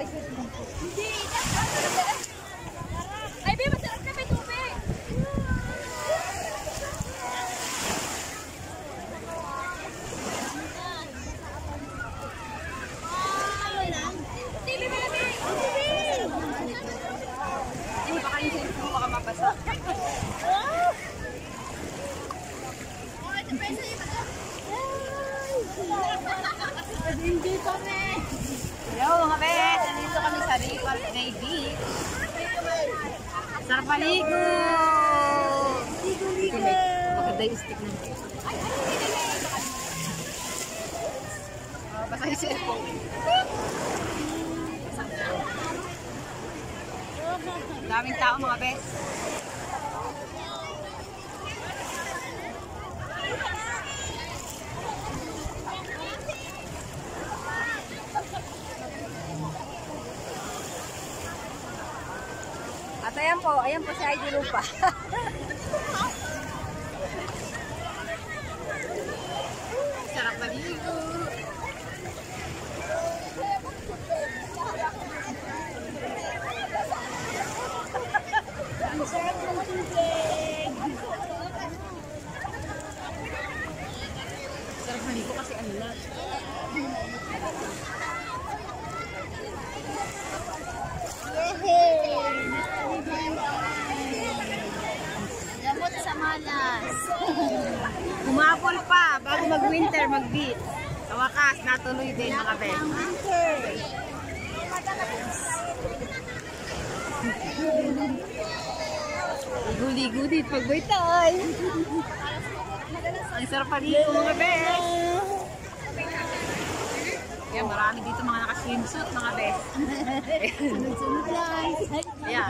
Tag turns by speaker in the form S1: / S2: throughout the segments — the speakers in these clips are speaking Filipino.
S1: Hindi. Ay, babe, masarap na may tubig. Baka yung cellphone mo baka mabasa. Hindi kami. Hello mga bet, nandito kami sa Ripal Bay Beach. Sarap paligo. Ligo. Maganda yung stick na. Basta yung cellphone. Daming tao mga bet. At ayan po si Heidi Lupa. Sarap maligo. Ang sarap ng tubig. Sarap maligo kasi ano na. Lamot sa malas. Humapol pa bago mag-winter, mag-beach. Sa wakas, natuloy din mga bet. Ligo-ligo din pag may time. Ang sarap paligo mga bet. Yan, marami dito mga naka-swimsuit mga bet. Sunod-sunod lang. Yan.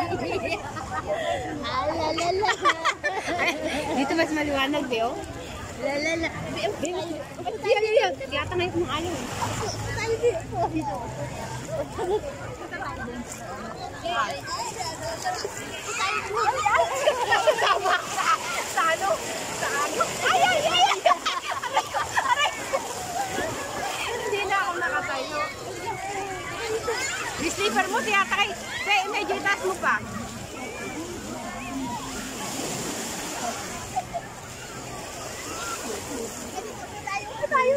S1: Alalala. Dito mas maliwanag, Beo. Lalala. Yan. Tiyata na yung ayaw. Tayo dito. Sa ano? Ay! Hindi na ako nakatayo. Yung slipper mo, tiyata kay. Medyo itaas mo pa. Tayo.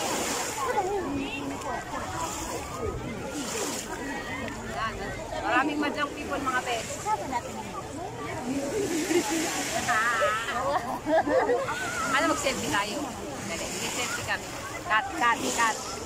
S1: Maraming madlang people mga pet. Ano mag-selfie tayo? Dali, mag-selfie kami. Cut.